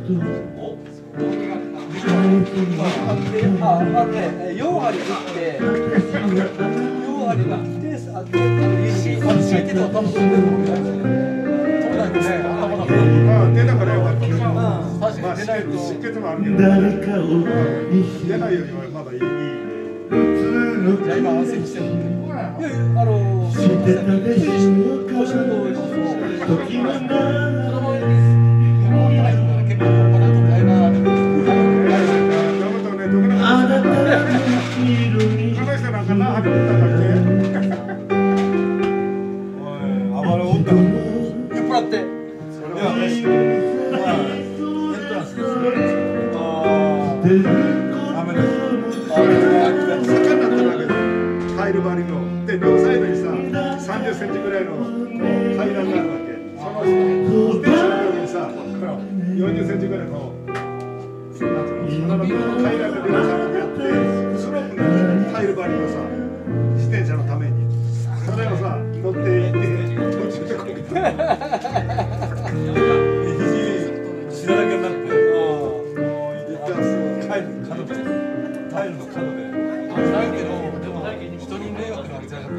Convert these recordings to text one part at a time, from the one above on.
4針打って4針が来て敷いてたら多分そうなんですね。 出たからよかった。 確かに出ないと出血もあるけど、出ないよりはまだいい。 じゃあ今安静にしてるんで。いやタイル張りので両サイドにさ30センチぐらいの階段があるわけ。そのステージの上にさ40センチぐらいの階段が両サイドにあって、スロープのタイル張りのさ自転車のためにそれをさ乗っていって途中でこけた。肘血だらけになって。タイルの角で。だけど、でも人に迷惑かけちゃうかった。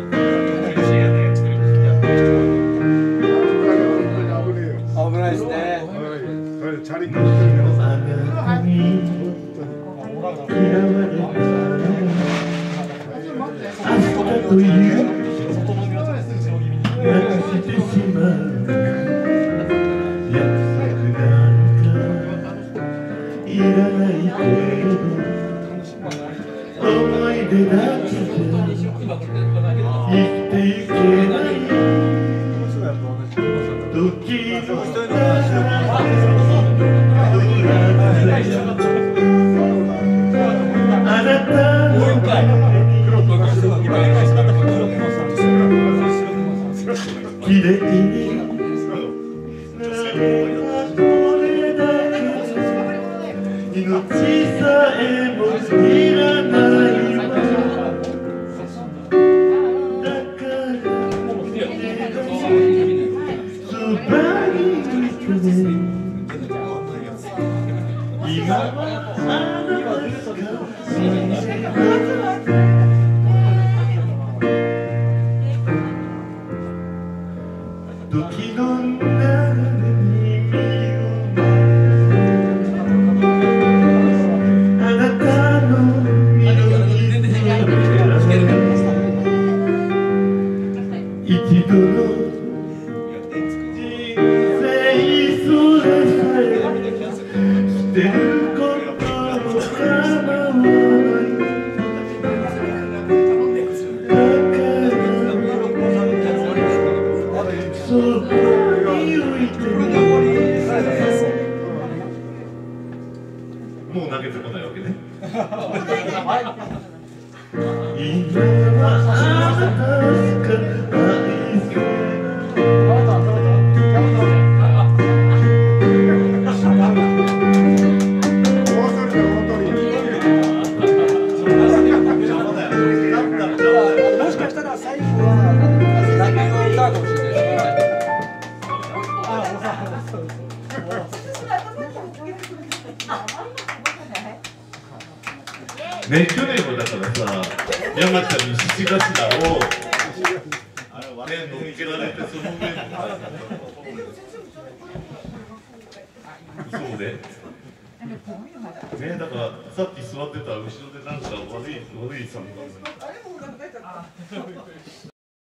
危ないですね。 チャリンコしてるけどさ。 思い出だけで生きていけない時の流れあなたのきれいになればこれだけ命さえもいらない時の流れに身を任せあなたの身の一度の人生それさえ捨てることも構わないそばに置いてもう投げてこないわけね。今はあなたしか愛せもしかしたら最後は投げをいたかもしれない。 ね、去年もだからさ、山ちゃんに獅子頭を乗っけられて、その上にそうで、ね、だからさっき座ってた後ろでなんか悪いさんが。